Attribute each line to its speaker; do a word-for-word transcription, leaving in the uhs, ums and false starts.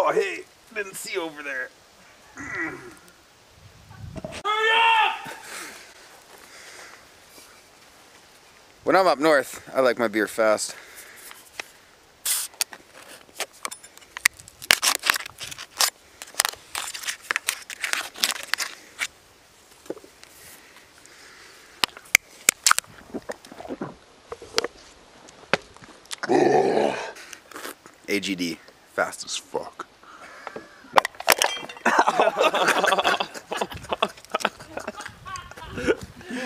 Speaker 1: Oh, hey, didn't see over there.
Speaker 2: Hurry up!
Speaker 1: When I'm up north, I like my beer fast. A G D, fast as fuck.